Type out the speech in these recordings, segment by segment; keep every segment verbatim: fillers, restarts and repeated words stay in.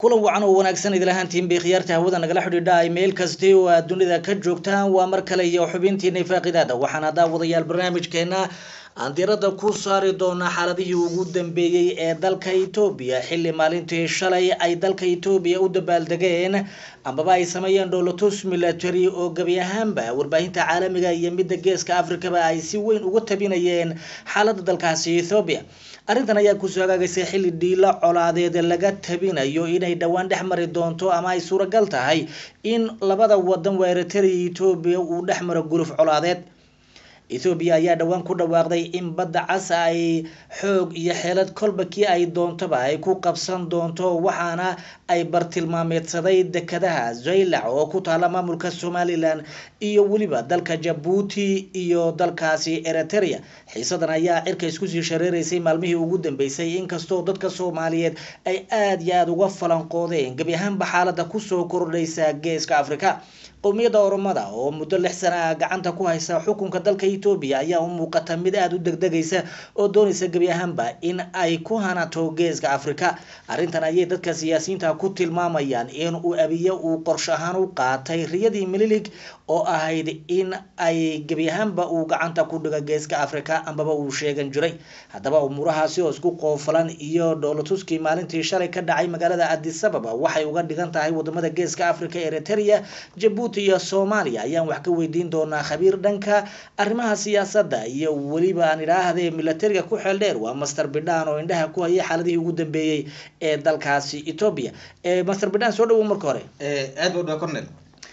kulan wacan oo wanaagsan idil ahaantiin bay khiyaarta hawada nagala xidhiidha email kasta oo aad dunida ka joogtaan waa mar kale iyo xubintiina faaqidaada waxaan hadaa wadayaal barnaamijkeena aan diirada ku saari doona xaaladihii ugu dambeeyay ee dalka Itoobiya xilli maalintii shalay ay dalka Itoobiya u dabaaldegeen ambaba ay sameeyeen dowlatus military oo gabi ahaanba warbaahinta caalamiga iyo midda geeska Afrikaba ay si weyn uga tabinayeen xaaladda dalkaasi Itoobiya arrintan ayaa ku soo gaagaysay xilli dhiila colaadeed laga tabinayo inay dhawaan dhex mari doonto ama ay suuragal tahay in labada wadan weerartay Itoobiya uu dhex maro guluf colaadeed Ethiopia ayaa dhawaan ku dhawaaqday in badda cas ay xoog iyo xeelad kolba kii ay doontaba ay ku qabsan doonto waxaana ay bartilmaameedsaday dekadaha Zaylac oo ku taala maamulka Somaliland iyo waliba dalka Djibouti iyo dalkaasi Eritrea xiisadan ayaa cirka isku sii shareereysay maalmihii ugu dambeysay inkastoo dadka Soomaaliyeed ay aad iyo aad uga falanqoodeen gabi ahaanba xaaladda ku soo kordhaysa geeska Afrika qowmiyadda Oromada oo muddo lix sano ah gacanta ku haysa xukunka dalka Itoobiya ayaa u muuqata mid aad u degdegaysa oo doonaysa gabi ahaanba in ay ku hanato geeska Afrika arrintan ayay dadka siyaasiyiinta ku tilmaamayaan in uu Abiy uu qorshe ahaan u qaatay riyadii Mililig oo ahayd in ay gabi ahaanba uu gacanta ku dhigo geeska Afrika ambaba uu sheegan jiray haddaba umurahaasi oo isku qoofalan iyo dowlatuskii maalintii shalay ka dhacay magaalada Addis Ababa waxay uga dhigan tahay wadamada geeska Afrika Eritrea Djibouti iyo Soomaaliya ayaan wax ka weydiin doonaa khabiir dhanka arrimaha siyaasadda iyo waliba aan ilaahdee militariga ku xeel dheer waa Master Bidhaan oo indhaha ku hayay xaaladii ugu dambeeyay ee dalkaasi Itoobiya ee Master Bidhaan soo dhawow marka hore ee aad u dhakornel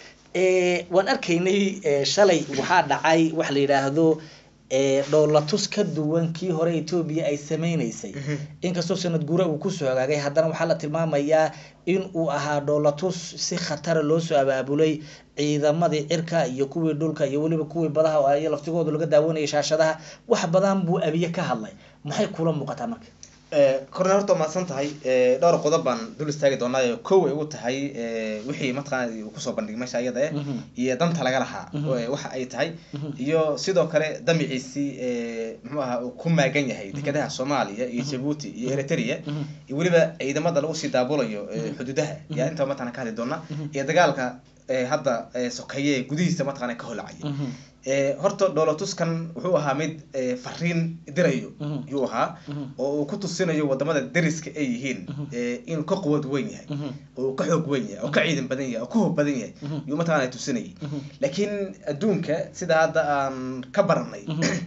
ee waan arkaynay shalay waxa dhacay wax la yiraahdo ee dowlatus ka duwan kii hore Itoobiya ay sameeynayay inkastoo sanad guura uu ku soo hagaagay haddana waxa la tilmaamayaa in uu ahaa dowlatus si khatar loo soo abaabulay ciidamadii cirka iyo kuwii dhulka iyo waliba kuwii badaha oo ay laftigoodu laga daawanayay shaashadaha wax badan buu Abiy ka hadlay maxay kula muuqataa marka ee korna horta ma san tahay ee dhowr qodob baan dul istaagi doonaa koow ay ugu tahay ee wixii matqaan uu ku soo bandhigay meesha ayada iyo danta laga lahaa waxa ay tahay iyo sidoo kale damiciisi ee muxuu ahaa uu ku maagan yahay dekadaha Soomaaliya iyo Djibouti iyo Eritrea iyo waliba ciidamada lagu sii daabulayo xuduudaha yaa inta matqaan ka hadli doona iyo dagaalka ee hadda sokaye gudihiisa matqaan ka holacay ee horta dowlatuskan wuxuu ahaa mid fariin dirayo yuu ahaa oo uu ku tusinayo wadamada dariska ay yihiin in ka quwad weyn yahay oo ka xoog weyn yahay oo ka ciidan badan yahay oo ka hub badan yahay yuu mataqaanay tusinayay laakiin adduunka sida hadda aan ka baranay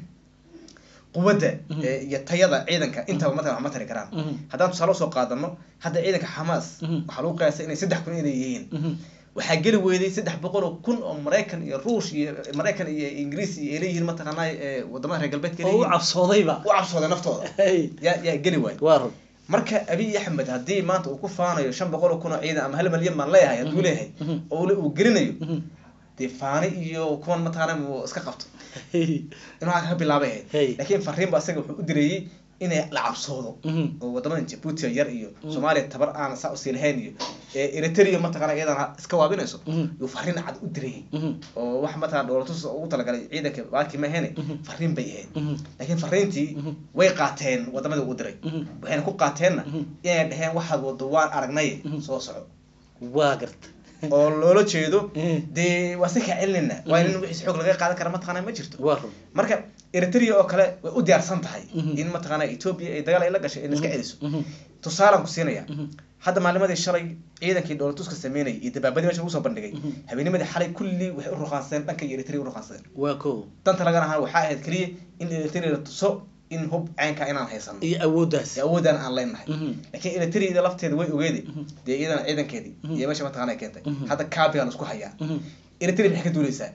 quwadda iyo tayada ciidanka inta mataqaan ma tari karaan haddaan tusaale soo qaadano hadda ciidanka Hamas waxa lagu qiyaasay inay saddex kun inay yihiin waxa gali weeday saddex boqol oo kun oo Mareykan iyo Ruush iyo Mareykan iyo Ingiriis iyo leeyihiin ma taqaanay wadamada reer galbeedka oo cabsoodayba oo cabsooday naftooda ya ya gali weey marka Abiy Ahmed hadii maanta uu ku faanayo shan boqol oo kun oo ciidan ama hal milyan man leeyahay haduu leeyahay oo uu gelinayo difaani iyo kuwan ma taqaanay uu iska qabto inuu ka bilaabay laakiin fariin ba asaga wuxuu u direeyay inay la cabsoodo oo wadamada Djibouti yar iyo Soomaaliya tabar aan saa u siilhayn iyo Eritrea ma taqaanay iyadana iska waabinayso iyo fariin cad u direeyay oo wax ma taqaan dowlatus ugu talagalay ciidanka baaki ma heene fariin bay ahayd laakiin fariintii way qaateen wadamada ugu diray waxayna ku qaateenna inay dhaheen waxa wado waan aragnay soo soco waa garta oo loola jeedo de wasika cilnina waa in wixii xoog laga qaadan karo ma taqaanay ma jirto marka Eritrea oo kale way u diyaarsan tahay in ma taqaanay Ethiopia ay dagaal ay la gashay in iska celiso tusaalan ku siinaya hadda maalimadii shalay ciidankii dowlatuska sameeyay iyo dabaabadii meesha uu soo bandhigay habeenimada xalay kulli waxay u ruqaansan dhanka Eritrea u ruqaansan waa ko danta laga rahaa waxa ahayd kaliya in Eritrea tuso in hub caanka inaan haysan iyo awoodaas awoodan aan leenahay laakiin Eritrea lafteeda way ogeeday de iidan ciidankeedii iyo meesha ma taqaanay keentay hadda kaabiga isku hayaa Eritrea waxay ka duuleysaa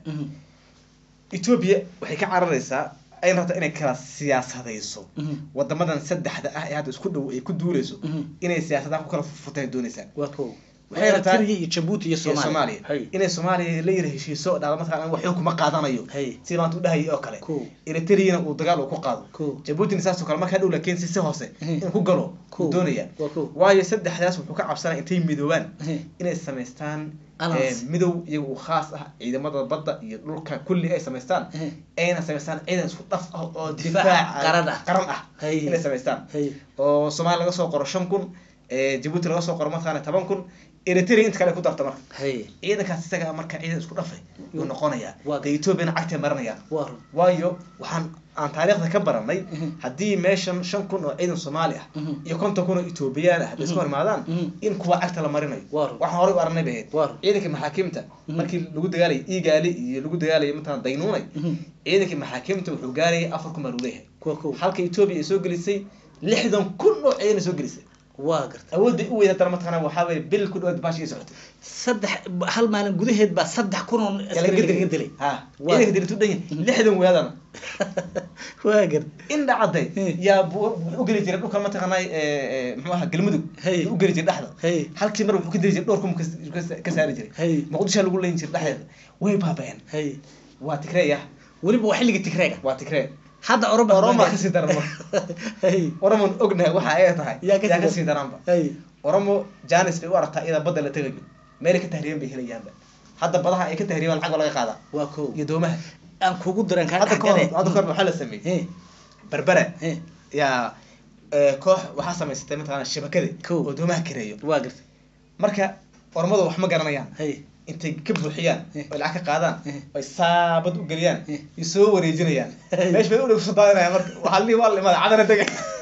Ethiopia waxay ka cararaysaa ay rabtaa inay kala siyaasadayso wadamadan saddexda ah ee hadda isku dhow ay ku duuleyso inay siyaasadaha ku kala futay doonaysaa waa ko waxay rabtaa Djibouti iyo Soomaaliya inay Soomaaliya la yiri heshiiso dhaqamadka wax kuma qaadanayo si maanta u dhahay oo kale Eritrea uu dagaal ku qaado Djibouti saasoo kale marka dhow laakiin si hoose in ku galo doonaya waayo saddexdaas wuxuu ka cabsanay intay midoobaan inay sameystaan midow iyagu khaas ah ciidamada badda iyo dhulka kulli ay sameystaan ayna sameystaan ciidan isku dhaf ah oo difaac qaran ah inay sameystaan oo Soomaaliya laga soo qoro shan kun ee Djibouti laga soo qoro mataqaana toban kun Eritrea inta kale ku darta marka hay ciidankaas isaga marka ciidan isku dhafay uu noqonaya Waa- de Ethiopia cagta marinaya war waayo waxaan aan taariikhda ka baranay haddii meeshan shan kun oo ciidan Soomaali ah Mhm. iyo konton kun oo Ethiopian ah isku hormaadaan Mhm. in kuwa cagta la marinayo War. waxaan hore u aragnay baheed War. ciidanka maxaakiimta markii lagu dagaalay Igali iyo lagu dagaalay mataan Daynuunay Mhm. ciidanka maxaakiimta wuxuu gaaray afar kun buu leeyahay kuwa kow halka Ethiopia ay soo gelisay lixdan kun oo ciidan soo gelisay waa gartay awoodda u weeyda tara mataqaana waxa way bil ku dhawaad baashi socotay saddex hal maalin gudaheed baa saddex kun oo askari laga dilay ha Waa. ciidanka dilay tudan lixdan weeyadana waa gartay in dhacday Eh. yaa buu u geli jiray dhulka mataqaana ee muxuu ahaa galmudug Hey. u geli jiray dhaxda Hey. halkii mar wuxuu ka diri jiray dhowr kun ka- ka saari jiray Hey. muqdisho lagu leeyin jiray dhaxdeeda way baabeen hay waa Tigreeya weliba waa xilliga tigreega waa Tigree hadda oroba Oromo ka sii daran marka hay Oromo ognahay waxa ay tahay Yaa ka sii yaa ka daran. sii daranba hay Oromo Janis bay u aragtaa iyada badda la tagayo meel ka tahriiban bay helayaanba hadda badaha ay ka tahriibaan lacag laga qaadaa waa kow iyo doomaha aan kugu daran kaa hadda koor dhaxgale hadda koor waxa la sameeyay hey berbera hey yaa ee koox waxa samaysatay mataqaana shabakada Cool. oo doomaha kireeyo waa gartay marka ormadu wax ma garanayaan hay intay ka buuxiyaan Eh. oo lacag ka qaadaan Eh. ay saabad u galiyaan Eh. iyo soo wareejinayaan Hey. meesh bay u dhig sadaanayaan marka waxa li waa limada cadana taga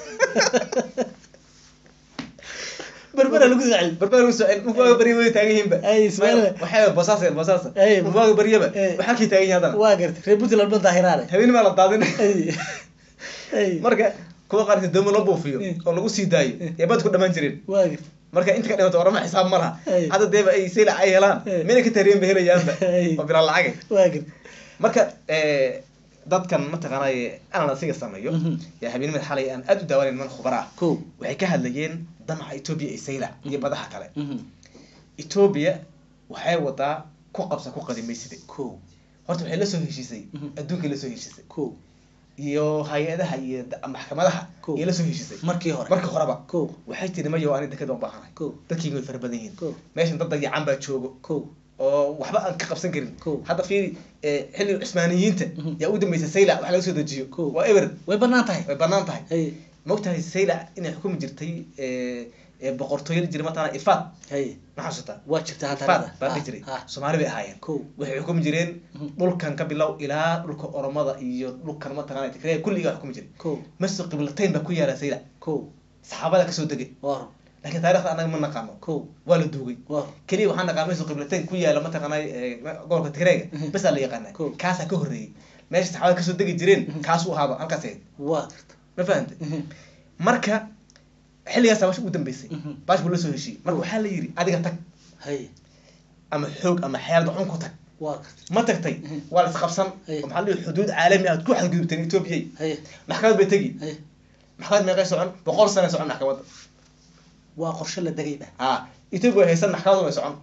berbera lagu dacay berbera u soo u waa bari way taagan yihiin ba Ay, Ismail. waxay basaas basaas Ay. u waa bariyaba Eh. waxa ka taagan yahay hadana waa gartay reer puntland baan daahiraale habeen ma la daadin hay hay marka kuwa qaarkood doomo la buufiyo Eh. oo lagu sii daayo Eh. ee bad ku dhamaan jireen waa gartay marka inta ka dhimato orama xisaab ma laha Ay. hadda deeba ay sila ay helaan Eh. meel ka taariin bay helayaanba Ay. oo bilaa lacag waa gartay marka ee dadkan mataqaanay analysiga sameeyo Mhm. yaa habeenimada xalay aan aad u daawanayn man khubara ah kow waxay ka hadlayeen damaca Ethiopia ee sayla iyo badaha kale mhm Ethiopia waxay wadaa ku qabsa ku qadimaysay kow horta waxay la soo heshiisay Mhm. adduunka la soo heshiisay kow iyo hay'adaha iyo da- maxkamadaha Cool. iyo la soo heshiisay markii hore marka horeba kow waxay tiri mayo ani dekada u baahanahay kow dadkii way fara badan yihiin kow meeshan dad dayacan baa joogo kow oo waxba aan ka qabsan karin Cool. hadda fiiri ee xilli Cusmaaniyiinta Mhm. yaa u dambeysay sayla wax laga soo dejiyo Cool. waa ever way banaan tahay way banaan tahay hay mogtahay sayla inay xukumi jirtay ee ee boqortooyada jira matana Ifad hay ma xasuusta waa jirta Ifad hatarada baa dhihi jiray Soomaali bay ahaayeen kow waxay xukumi jireen Mhm. dhulkan ka bilow ilaa dhulka Oromada iyo dhulkan mataqaanay Tigray kulliga xukumi jiray kow masoo qiblatayn baa ku yaala sayla kow saxaabada ka soo degay war laakiin taariikhda anaga ma naqaano kow waa la duugay war kaliya waxaan naqaan meesha qiblatayn ku yaala mataqaanay ee gobolka Tigreega Mhm. bas la yaqaanaa Cool. kaasa ka horeeyay meesha saxaabada ka soo degi jireen Mhm. kaas uu ahaaba halkaas ahayd waa gartay ma fahantay mhm marka xilligaas baash ugu dambeysay Mhm. baash buu la soo heshiiyey marka waxaa la yiri adiga tag hay ama xoog ama xeelad xun ku tag waa gartay ma tagtay Mhm. waa la isqabsan Hey. oo maxaa la yiri xuduud caalami ah ku xadgudubteen Ethiopia hay maxkamad bay tagi hay maxkamad meeqay socon boqol sano socon maxkamadda waa qorshe la degay ba ha Ethiopia way haysan maxkamad way socon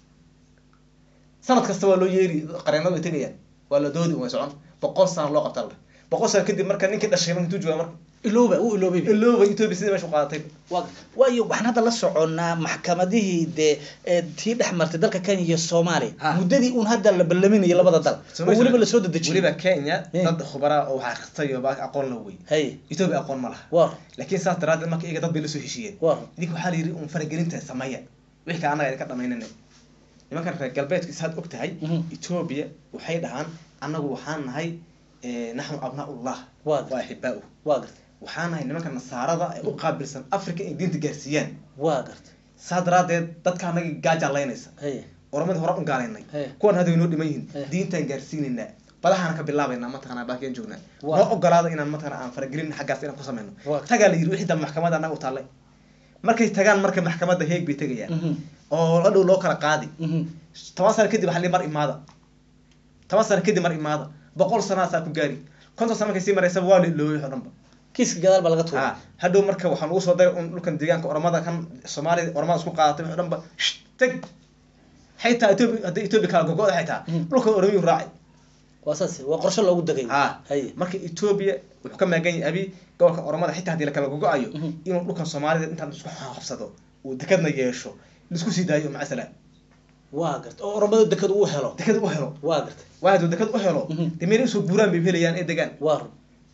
sanad kasta waa loo yeeri qareenada way tagayaan waa la doodi way socon boqol sano loo qabtaa la boqol sano kadib marka ninkii dhashay markii tuu jooga marka ilooba uu iloobay ba. ilooba Ethiopia sidii meesha u qaadatay waa waayo waxaan hadda la soconnaa maxkamadihii dee ee tii dhex martay dalka Kenya iyo Soomaaliya Ha. muddadii uun hadda la ballaminayo labada dal oo weliba la soo dedejiyay weliba Kenya Eh. dad khubara oo wax akhristayo baa aqoon la wey hay Ethiopia aqoon ma laha war laakiin saas daraaddeed marka iyaga dad bay la soo heshiiyeen war idinku waxaa la yiri un faragelinta sameeya wixii ka anaga ka dhamaynayna nimankan reer galbeedka saad og tahay Mhm. Ethiopia waxay dhahaan anagu waxaan nahay ee naxnu abnaa'ullah Waa. waa xibaa'u waa gartay waxaan nahay nimanka nasaarada ee u qaabilsan Afrika in diinta gaarsiiyaan waa gartay saad daraaddeed dadka anaga gaaja laynaysa hay oramada hore u gaalaynay Eh. kuwan hadda way noo dhiman yihiin Eh. diintaan gaarsiinaynaa badahaan ka bilaabaynaa mataqaanaa baakeen joognaa Waa. noo ogolaada inaan mataqaanaa aan faragelin xaggaas inaan ku sameyno Waa. tagaa la yiri wixii dambe maxkamadda anaga u taallay markay tagaan marka maxkamadda heeg bay tegayaan mhm oo hadhow loo kala qaadi mhm toban sano kadib waxaa la mar imaada toban sano kadib mar imaada boqol sanaasaa ku gaari konton sano markay sii maraysaba waa la iloobay oo dhanba kiiska gadaal baa laga tuuray ha hadhow marka waxaan ugu soo daray un dhulkan deegaanka oromada kan Soomaalida oromada isku qaadatay oo dhanba shh, tag xitaa Ethiopia hadda Ethiopia kala gogo'da xitaa Mhm. dhulka Oromiyu raacay waa saas waa qorshe loogu degay ha hay marka Ethiopia wuxuu ka maagan yahay abi gobolka oromada xitaa hadii la kala gogo'ayo Mhm. inuu dhulkan Soomaalida intaan isku qabsado uu dekadna yeesho isku sii daayo maca salaam waa gartay oo oromada dekad uu helo dekad u helo waa gartay waa haduu dekad u helo Mhm. demir soo buuraan bay helayaan ee degaan war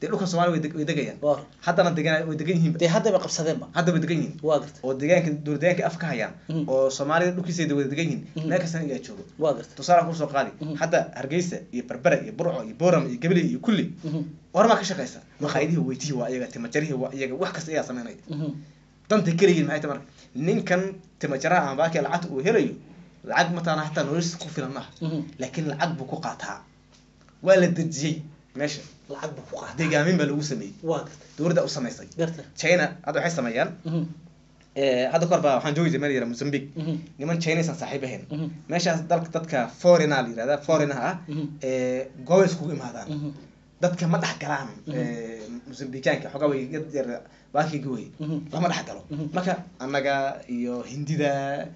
dee dhulka Soomaaliya way degayaan war haddana degan way degan yihiin dee hadda ba qabsadeen ba hadda way degan yihiin waa gartay oo deegaanka dowladdeegaanka afka hayaan oo Soomaaliya dhulkiisa way degan yihiin meel kasta ay joogo waa gartay tusaale ku soo qaadi hadda Hargeysa iyo Berbera iyo Burco iyo Boram iyo Gabiley iyo kulli warma ka shaqeysa maqaayadihi weytihi waa iyaga timajarihi waa iyaga wax kasta ayaa sameynay danta kaliya maxay tahay ninkan timajaraha aan baaki lacag uu helayo lacag mataan hataa noloshiisa ku filan ah laakiin lacag buu ku qaataa waa la dejiyay meesha lacag buu ku qaataa deegaamin baa lagu sameeyay waa gartay dowladda u sameysay gartay China hadda waxay sameeyaan ee hadda korba waxaan joogay meel yar Mozambique niman Chinese aan saaxiib ahayn meeshaas dalka dadka foreigner la yiraahdo foreigner ah ee go'is ku imaadaan dadka ma dhax galaan ee Mozambicaanka xogaa way yar baaki gooy lama dhax galo marka anaga iyo Hindida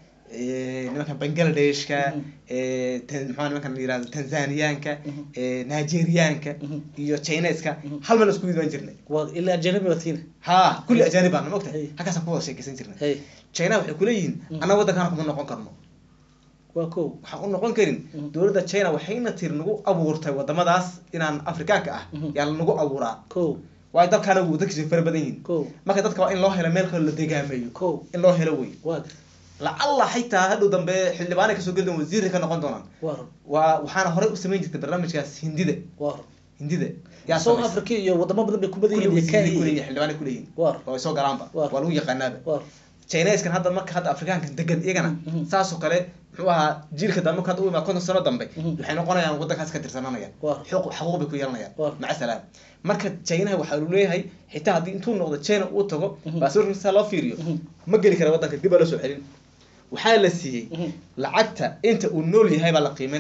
ee nimanka Bangladeshka ee tan maxaan nimanka la yiraahdo Tanzaniyaanka ee Nigeriaanka iyo Chineska hal meel isku yidaan jirnay waa ila ajnabi watiin ha kulli ajnabi baan ma ogtahay halkaas ku wada sheekaysan jirnay China waxay ku leeyihiin anaga wadankan kuma noqon karno waa ko waxa uu noqon karin dowladda China waxayna tir nagu abuurtay wadamadaas inaan Afrikaanka ah yaa nagu abuuraa ko way dadkana uu dadkiisa fara badan yihiin ko marka dadka waa in loo helo meel kale la deegaameeyo ko in loo helo way waa lacalla xitaa hadhow dambe xildhibaan ka soo gelin wasiir ka noqon doonaan waa waxaana hore u sameyn jirtay barnaamijkaas Hindida waa Hindida yaa South Africa iyo wadamo badan bay ku badan yihiin Kenya xildhibaan ku leeyihiin oo soo galaanba waa lagu yaqaanaaba Chinese-kan hadda marka hadda Afrikaanka degan iyagana saas oo kale muxuu ahaa jiilka dambe ka uu ma konton sano dambe waxay noqonayaan wadankaas ka tirsananayaan xuquuq xuquuq bay ku yeelanayaan maca salaam marka China waxa uu leeyahay xitaa hadii intuu noqdo China uu tago baasaboorkiisa loo fiiriyo ma gali kara wadanka dib loo soo celin waxaa la siiyay lacagta inta uu nool yahay baa la qiimeyn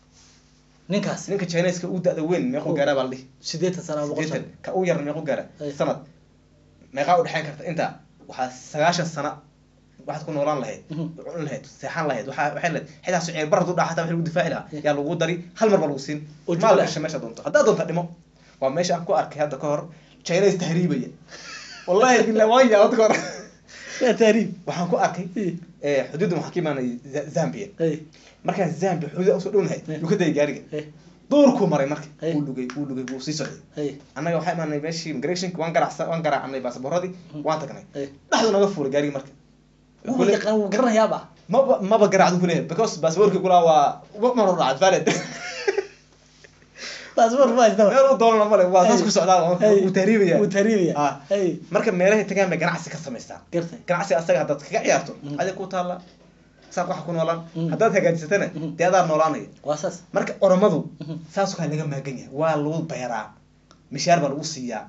ninkaas ninka Chinese-ka uu da'da weyn meeqo gaara baa la dhig sideetan sano boqol ka uu yar meeqo gaara sanad meeqa u dhaxayn karta inta waxa sagaashan sano waxaad ku noolaan lahayd cun lahayd seexan lahayd waxa waxay lahayd xitaa sicir barad u dhaxata wax lagu difaaci lahaa yaa lagu dari hal mar baa lagu siin maal gashay meesha doonto hadda doonto dhimo waa meesha aan ku arkay hadda ka hor Chinese tahriibaya wallahi billahi waa yaa dadka tahriib waxaan ku arkay ee xuduudda waxa ka imaanay Zambia marka Zambia xuduud soo dhownahay uu ka day gaariga doorku maray markii uu lugay uu lugay uu sii socday anaga waxa imaanay meeshii immigration waan garacsan waan garaacnay baasabooradi waan tagnay dhaxdu naga fuulay gaariga markii uu yaqaan uu garanayaaba ma ma ba garaacdu kulay because baasaboorki kula waa wax mar raad valid baasaboor ma isda meel doolar ma leh waa saas ku socdaa uu tahriibaya uu tahriibaya ay marka meelaha tagaan ma ganacsi ka sameystaan ganacsi asaga hadda kaga ciyaarto adiga ku taala saaq wax ku noolaan haddaad hagaajisatana dee adaa noolaanaya waa saas marka oromadu saas waxaa laga maagan yahay waa lagu beeraa mishaar baa lagu siiyaa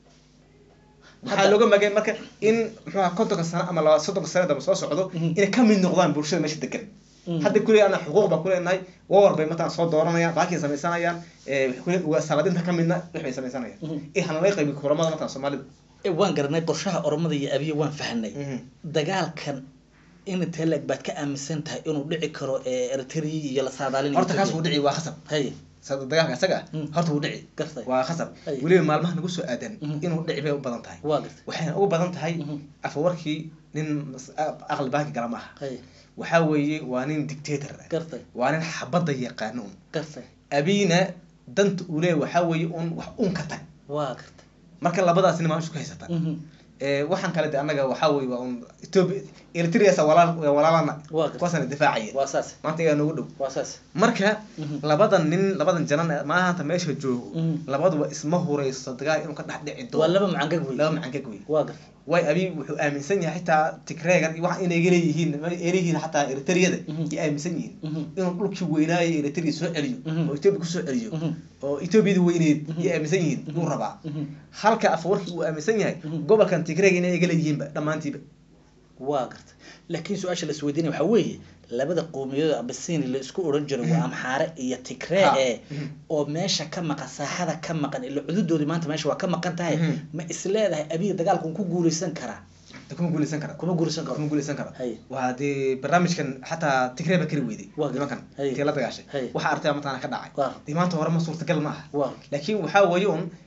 waxaa looga maagan marka in muxuu ahaa kontonka sano ama laba soddonka sano daba soo socdo inay ka mid noqdaan bulshada meesha degan hadda kuley ana xuquuq baa kuleenahay war bay mataan soo dooranayaan baakii sameysanayaan ee waa saladinta ka midna waxay sameysanayaan ee hanalay qayb kulamada mataan Soomaalida ee waan garanay qorshaha oromada iyo abiyo waan fahanay dagaalkan in telag baad ka aaminsan tahay inuu dhici karo ee Eritrea iyo la saadaalin horta kaas uu dhici waa khasab hay sad dagaalka asaga horta uu dhici gartay waa khasab waliba maalmaha nagu soo aadan inuu dhici bay u badan tahay waa gartay waxay ugu badan tahay afawarkii nin aqal baaki galama ah waxa weeye waa nin dictator gartay waa nin xabada yaqaan gartay abina danta uu leeyahay waxa weeye un wax un ka tag waa gartay marka labadaas nin ma isku haysataan ee waxaan kale de anaga waxa weeye waa un Ethiopia Eritrea sa walaal walaalana kuwaasna difaacaya waa saas maanta ayaa nagu dhow waa saas marka labadan nin labadan janan ma aha meesha joogo labaduba isma hurayso dagaal inuu ka dhax dhici doono waa laba macangag weey laba macangag weey waa gar way abi wuxuu aaminsan yahay xitaa Tigreegan wax inay galeeyihiin eerihiin xataa Eritreada ay aaminsan yihiin inuu dhulkii weynaayo Eritrea soo celiyo oo Ethiopia ku soo celiyo oo Ethiopia weyneed ay aaminsan yihiin uu rabaa halka afwarkii uu aaminsan yahay gobolkan Tigreegan inay galeeyihiin dhamaantiiba waa gartay laakiin su'aasha la isweydiinay waxa weeye labada qowmiyada Abasiini la isku oran jiray waa Amxaare iyo Tigreey oo meesha ka maqan saaxada ka maqan ila cududoodii maanta meesha waa ka maqan tahay ma isleedahay abiy dagaalku ku guuleysan karaa kuma guuleysan kara kuma guuleysan kara kuma guuleysan kara waa de barnaamijkan xataa Tigreey ba kari weeday nimankan tii la dagaashay waxa artay maanta ka dhacay diimaanta hore ma suurtagal ma aha laakiin waxa weeye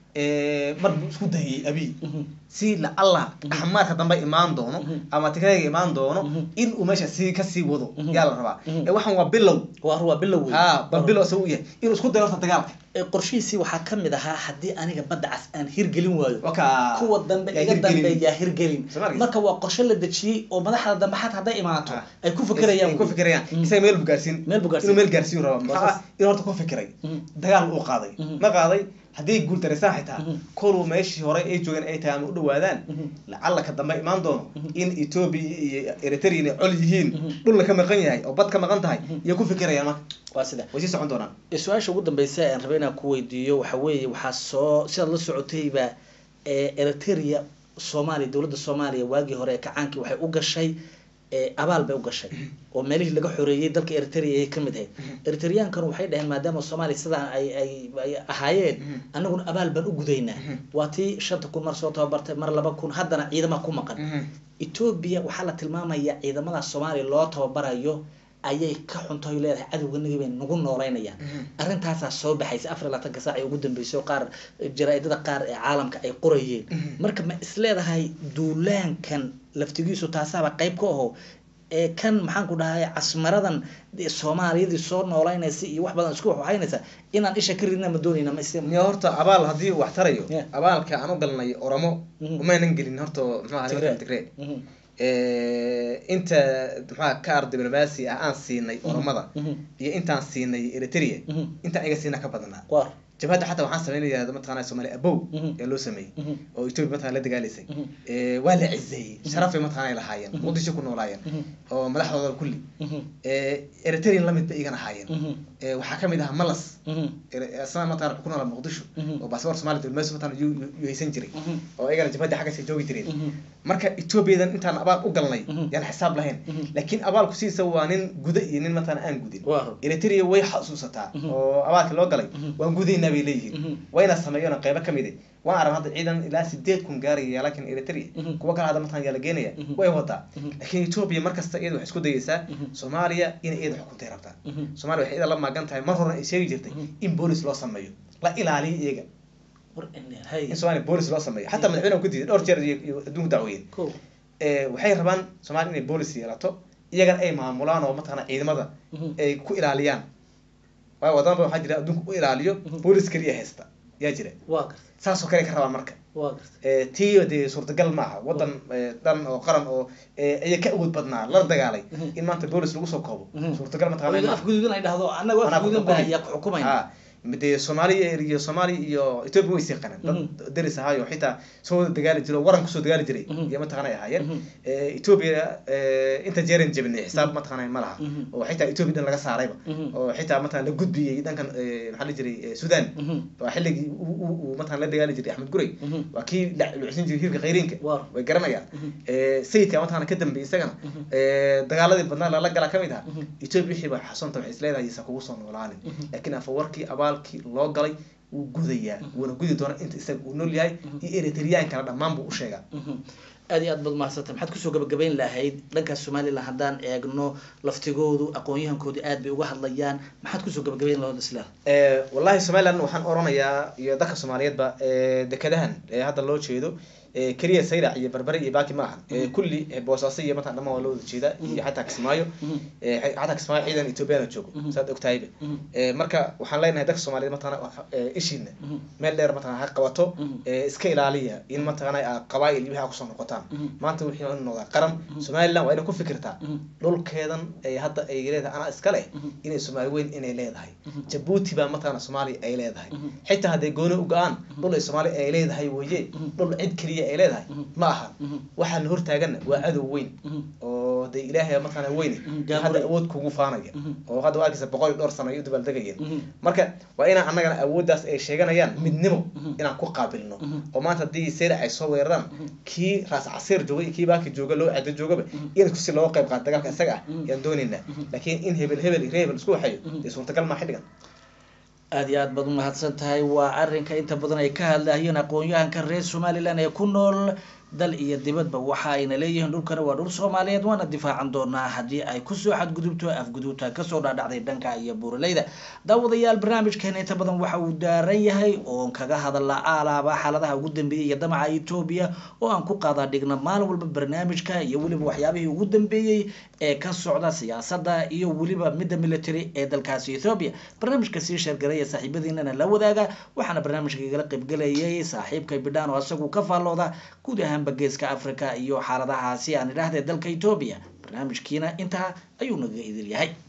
mar buu isku dayay abi si la allah xamaarka dambe imaan doono ama tigrayga imaan doono in uu meesha si ka sii wado yaa la rabaa ee waxan waa bilow waa waa bilow ha bal bilow soo yahay in isku dayo dagaalka qorshihiisi waxaa ka mid ahaa haddii aniga badda cas aan hirgelin waayo waka kuwa dambe iga dambeeya hirgelin marka waa qorshe la dejiyay oo madaxda dambe xataa hadday imaato ay ku fikirayaan ku fikirayaan isaga meel bugaarsin meel bugaarsin meel gaarsiin raba maxaa in horta ku fikiray dagaal uu qaaday ma qaaday haddii guul dareysan xitaa kolu meeshii hore ay joogeen ay tahay ama u dhawaadaan lacala ka dambe imaan doono in Ethiopia iyo Eritrea inay col yihiin dhulka ka maqan yahay oo bad ka maqan tahay iyo ku fikirayaan marka waa sida way sii socon doonaan su'aasha ugu dambaysa aan rabay inaan ku weydiiyo waxa weeye waxa soo sida la socotayba ee Eritrea Soomaaliya dawladda Soomaaliya waagi hore kacaankii waxay u gashay abaal bay u gashay oo meelihii laga xoreeyay dalka Eritrea ay kamid ahayd Eritreankan waxay dhaheen maadaama Soomaaliya sida ay ay ahaayeen anaguna abaal baan u gudaynaa waatii shanta kun mar soo tababartay mar laba kun haddana ciidamada ku maqan Ethiopia waxa la tilmaamayaa ciidamada Soomaaliya loo tababarayo ayay ka xuntahay leedahay cadawganaga bay nagu nooleynayaan arintaas soo baxaysa afar iyo labaatan saac ugu dambeysay qaar jaraa'idada qaar ee caalamka ay qorayeen marka ma isleedahay duulaankan laftigiisu taasaba qayb ka ah ee kan maxaan ku dhahay casmaradan Soomaaliyada soo nooleynaysa iyo wax badan isku waxaynaysa inaan isha ka ridna ma doonayna ma isla miya horta abaal hadii wax tarayo abaalka aan u galnay Oromo uma aanan gelin horta maxaa ahayd Tigray inta maxaa ka arday diblomaasi ah aan siinay Oromada iyo intaan siinay Eritrea inta iga siina ka badnaa jabhada xataa waxaan sameeyay mataqaanaa Soomaali abow ee loo sameeyay oo Ethiopia mataqaanaa la dagaalaysay ee waa la cizay sharaf ay mataqaanaa lahaayeen muqdisho ku noolaayeen oo madaxdooda kulli ee Eritrea la mid ba iga ahaayeen ee waxa kamid ah malas ee asana mataqaanaa ku noolaa muqdisho oo baasaboor Soomaali diblomaasi mataqaanaa uu haysan jiray oo ayagana jabhada xagga si joogi jireen marka Ethiopia intaan abaal u galnay yaan xisaab lahayn laakiin abaalku siisa waa nin guda iyo nin mataqaanaa aan gudin Eritrea way xasuusataa oo abaalka loo galay waan gudayna bay leeyihiin wayna sameeyeen qayb ka mid ah waan arag hadda ciidan ilaa sideed kun gaaraya laakiin Eritrea kuwa kale hadda mataan yala geenaya way wada laakiin Ethiopia markasta iyadu wax isku dayaysaa Soomaaliya in iyadu xukuntay rabtaa Soomaaliya waxay ila maagan tahay mar hore ay sheegi jirtay in police loo sameeyo la ilaaliyo iyaga war in Soomaaliya police loo sameeyo hatta madaxweynaha ku diiday dhowr jeer adduunka dacweeyeen ee waxay rabaan Soomaaliya inay police yeelato iyaga ay maamulaan oo mataan ciidamada ay ku ilaaliyaan way wadaan waxa jira adduunka u ilaaliyo police kaliya haysta yaa jira waa saas oo kale ka rabaa marka waa ee tiyo suurtagal ma aha wadan dhan oo qaran oo ay ka awood badnaa la dagaalay in maanta police lagu soo koobo suurtagal ma tahay af gududan ay dhahdo anaga af gududan baa ya ku xukumayna midee Soomaaliya iyo Soomaaliya iyo Ethiopia way siqanaan dad daris ahayo xitaa soo dagaali jiro waran ku soo dagaali jiray iyo ma taqaanay ahaayeen ee Ethiopia inta jeerin jabnay xisaab ma taqaanay malaha oo xitaa Ethiopia dan laga saarayba oo xitaa ma taqaan la gudbiyay dankan maxaa la jiray Sudan waa xilligii uu ma taqaan la dagaali jiray Axmed Gurey waa kii la lucsan jiray hirka qeyrinka way garanayaan ee sayidka ma taqaan ka dambeeyay isagana ee dagaaladii badnaa la gala kamid ah Ethiopia wixii ba xasunta waxay isleedahay isa kugu soo noolaanin laakiin afawarkii abaalkii loo galay uu gudayaa wuuna gudi doona inta isaga uu nool yahay iyo Eritrean kala dhamaan buu u sheegaa aad iyo aad bad mahadsantahay maxaad ku soo gabagabeyn lahayd dhanka Soomaaliland haddaan eegno laftigoodu aqoon-yahankoodu aad bay uga hadlayaan maxaad ku soo gabagabeyn lahayd isla ee wallahi Soomaaliland waxaan oranayaa iyo dadka Soomaaliyeedba ee dekadahan ee hadda loo jeedo ee kaliya sayrac iyo barbari iyo baaki ma ahan ee kulli boosaaso iyo maanta dhamaan loo wada jeeda iyo xataa Kismaayo ee xataa Kismaayo ciidan Ethiopia joogo saad ogtahay ee marka waxaan leenahay dadka Soomaaliyeed maanta ishiina meel dheer maanta ha qabato ee iska ilaaliya in maanta ay qabaayil iyo waxa ku soo noqotaan maanta wixii aan noqda qaran Soomaaliland waa inay ku fikirtaa dhulkeedan ay hadda ay leedahay ana iska leh inay Soomaali weyn inay leedahay Djibouti baa maanta Soomaaliya ay leedahay xitaa haday gooni u go'aan dhul ay Soomaaliya ay leedahay weeye dhul cid kaliya ay leedahay ma aha waxaan hor taagan waa cadow weyn oo day Ilaahay ma tana weyn hadda awood kugu faanaya oo hadda waa boqol door sano iyo dibal dagayeen marka waa inaan anagana awoodaas ay sheeganayaan midnimo inaan ku qaabilno oo maanta hadii seer ay soo weeraraan ki raas casir joogay ki baaki jooga loo cad joogaba in ku si loo qayb qaad dagaalka isaga ah yaan doonayna laakiin in hebel hebel reebel isku waxay suurtagal ma xidhigan aad iyo aad baad u mahadsan tahay waa arrinka inta badan ay ka hadlayeen aqoon-yahanka reer Somaliland ee ku nool dal iyo dibadba waxa ayna leeyihiin dhulkana waa dhul Soomaaliyeed waana difaacan doonaa haddii ay ku soo xadgudubto afgudubta ka soo dhaadhacday dhanka iyo buuraleyda daawadayaal barnaamijkeena inta badan waxa uu daaran yahay oo kaga hadalaa alaaba xaaladaha ugu dambeeyay iyo damaca Ethiopia oo aan ku qaada dhigna maalin walba barnaamijka iyo waliba waxyaabihii ugu dambeeyay ee ka socda siyaasadda iyo waliba midda military ee dalkaasi Ethiopia barnaamijka si sheergareeya saaxiibadiinana la wadaaga waxaana barnaamijka igala qayb galayay saaxiibka Bidhaan oo asagu ka faalooda guud ahaan geeska Afrika iyo xaaladahaasi aan idhaahdee dalka Ethiopia barnaamijkiina inta ayuu naga idil yahay